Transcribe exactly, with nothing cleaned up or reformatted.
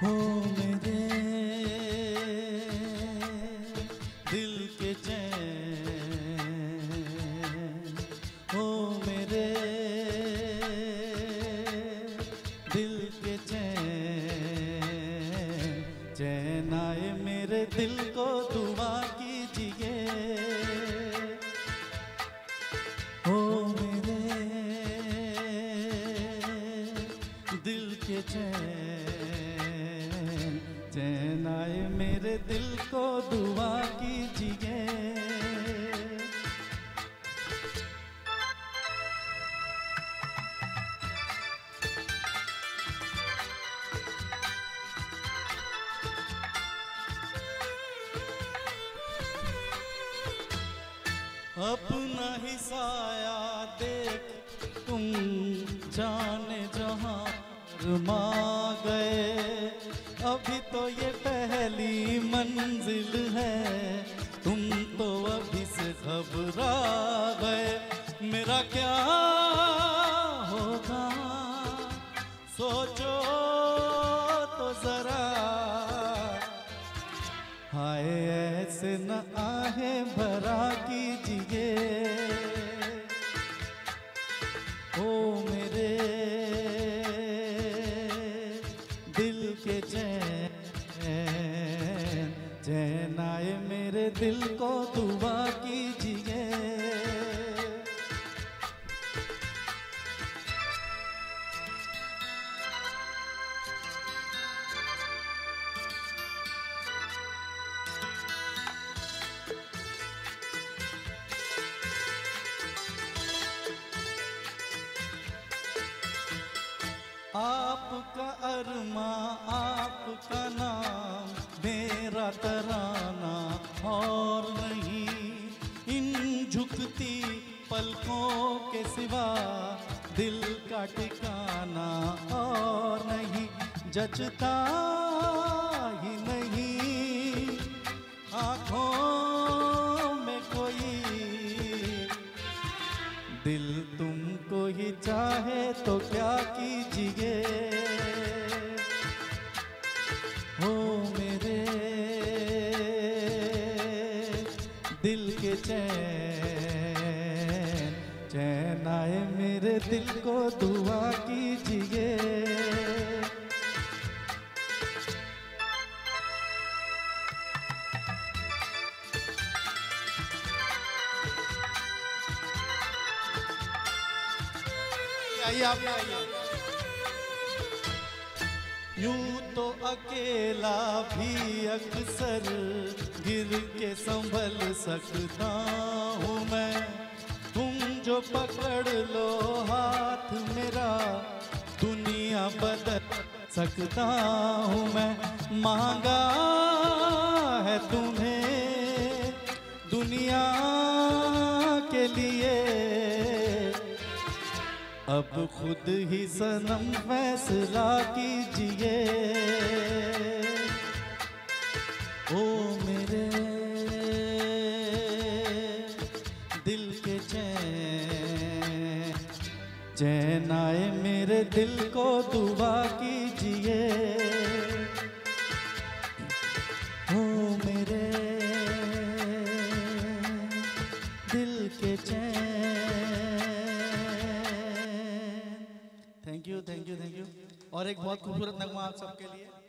हो मेरे दिल के चैन, हो मेरे दिल के चैन, चैन आए मेरे दिल को दुआ कीजिए। हो मेरे दिल के चैन, चैन आए मेरे दिल को दुआ कीजिए। अपना ही साया देख तुम जाने जहां रमा गए। अभी तो ये पहली मंजिल है, तुम तो अभी से घबरा गए। मेरा क्या होगा सोचो तो जरा, हाय ऐसे न आहे भरा कीजिए। ओ मेरे दिल के चैन, चैन आए मेरे दिल को दुआ कीजिए। आपका अरमा आपका नाम मेरा तराना और नहीं। इन झुकती पलकों के सिवा दिल का ठिकाना और नहीं। जचता ही नहीं आँखों में कोई, दिल तुमको ही चाहे तो क्या कीजिए। हो मेरे दिल के चैन, चैन आए मेरे दिल को दुआ कीजिए। आइए आप आइए। यूं तो अकेला भी अक्सर गिर के संभल सकता हूँ मैं। तुम जो पकड़ लो हाथ मेरा दुनिया बदल सकता हूँ मैं। मांगा है तुम्हें दुनिया के लिए, अब खुद ही सनम फैसला कीजिए। ओ मेरे दिल के चैन, चैन आए मेरे दिल को दुआ कीजिए। ओ मेरे दिल के चैन। Thank you thank you thank you. और एक बहुत खूबसूरत नगमा आप सबके लिए।